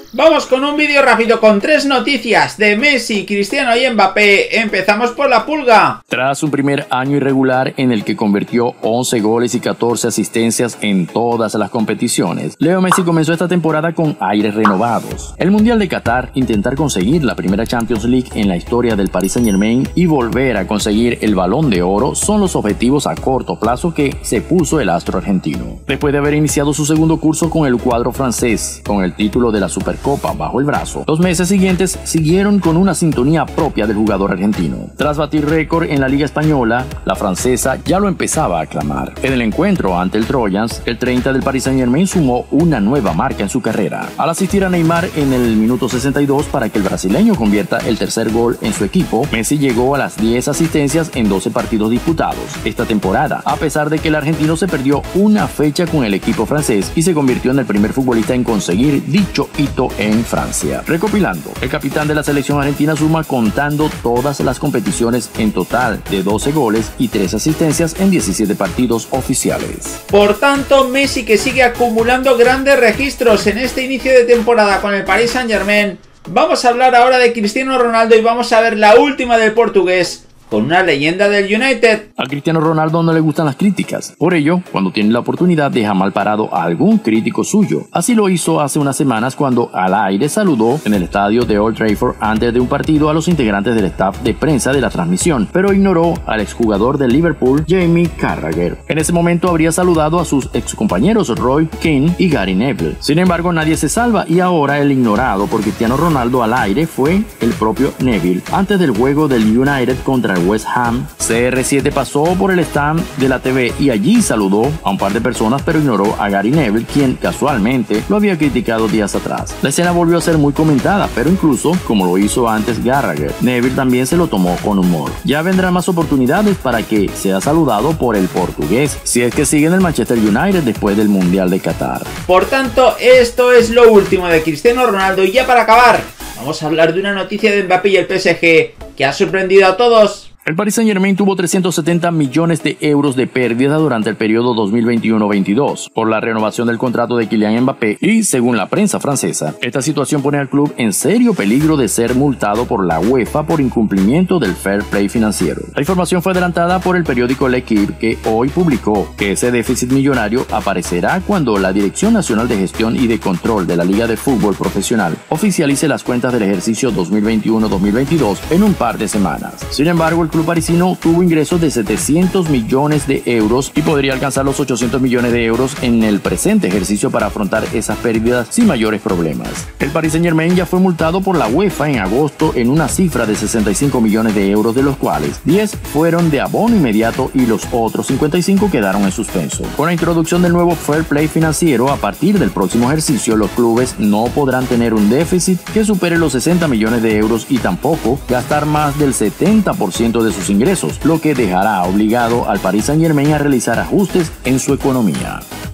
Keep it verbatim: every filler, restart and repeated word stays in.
Vamos con un vídeo rápido con tres noticias de Messi, Cristiano y Mbappé. Empezamos por la pulga. Tras un primer año irregular en el que convirtió once goles y catorce asistencias en todas las competiciones, Leo Messi comenzó esta temporada con aires renovados. El Mundial de Qatar, intentar conseguir la primera Champions League en la historia del Paris Saint-Germain y volver a conseguir el Balón de Oro son los objetivos a corto plazo que se puso el astro argentino. Después de haber iniciado su segundo curso con el cuadro francés, con el título de la Supercopa bajo el brazo, los meses siguientes siguieron con una sintonía propia del jugador argentino. Tras batir récord en la Liga Española, la francesa ya lo empezaba a aclamar. En el encuentro ante el Trojans, el treinta del Paris Saint-Germain sumó una nueva marca en su carrera, al asistir a Neymar en el minuto sesenta y dos para que el brasileño convierta el tercer gol en su equipo. Messi llegó a las diez asistencias en doce partidos disputados esta temporada, a pesar de que el argentino se perdió una fecha con el equipo francés y se convirtió en el primer futbolista en conseguir dicho hito en Francia. Recopilando, el capitán de la selección argentina suma, contando todas las competiciones, en total de doce goles y tres asistencias en diecisiete partidos oficiales. Por tanto, Messi, que sigue acumulando grandes registros en este inicio de temporada con el Paris Saint-Germain. Vamos a hablar ahora de Cristiano Ronaldo y vamos a ver la última del portugués, con una leyenda del United. A Cristiano Ronaldo no le gustan las críticas. Por ello, cuando tiene la oportunidad, deja mal parado a algún crítico suyo. Así lo hizo hace unas semanas cuando al aire saludó en el estadio de Old Trafford antes de un partido a los integrantes del staff de prensa de la transmisión, pero ignoró al exjugador del Liverpool, Jamie Carragher. En ese momento habría saludado a sus excompañeros Roy Keane y Gary Neville. Sin embargo, nadie se salva y ahora el ignorado por Cristiano Ronaldo al aire fue el propio Neville. Antes del juego del United contra West Ham, C R siete pasó por el stand de la T V y allí saludó a un par de personas, pero ignoró a Gary Neville, quien casualmente lo había criticado días atrás. La escena volvió a ser muy comentada, pero incluso, como lo hizo antes Gallagher, Neville también se lo tomó con humor. Ya vendrán más oportunidades para que sea saludado por el portugués, si es que sigue en el Manchester United después del Mundial de Qatar. Por tanto, esto es lo último de Cristiano Ronaldo y ya para acabar, vamos a hablar de una noticia de Mbappé y el P S G que ha sorprendido a todos. El Paris Saint-Germain tuvo trescientos setenta millones de euros de pérdida durante el periodo dos mil veintiuno veintidós por la renovación del contrato de Kylian Mbappé y, según la prensa francesa, esta situación pone al club en serio peligro de ser multado por la UEFA por incumplimiento del fair play financiero. La información fue adelantada por el periódico L'Équipe, que hoy publicó que ese déficit millonario aparecerá cuando la Dirección Nacional de Gestión y de Control de la Liga de Fútbol Profesional oficialice las cuentas del ejercicio dos mil veintiuno dos mil veintidós en un par de semanas. Sin embargo, el club parisino tuvo ingresos de setecientos millones de euros y podría alcanzar los ochocientos millones de euros en el presente ejercicio para afrontar esas pérdidas sin mayores problemas. El Paris Saint-Germain ya fue multado por la UEFA en agosto en una cifra de sesenta y cinco millones de euros, de los cuales diez fueron de abono inmediato y los otros cincuenta y cinco quedaron en suspenso. Con la introducción del nuevo fair play financiero, a partir del próximo ejercicio, los clubes no podrán tener un déficit que supere los sesenta millones de euros y tampoco gastar más del setenta por ciento de sus ingresos, lo que dejará obligado al Paris Saint-Germain a realizar ajustes en su economía.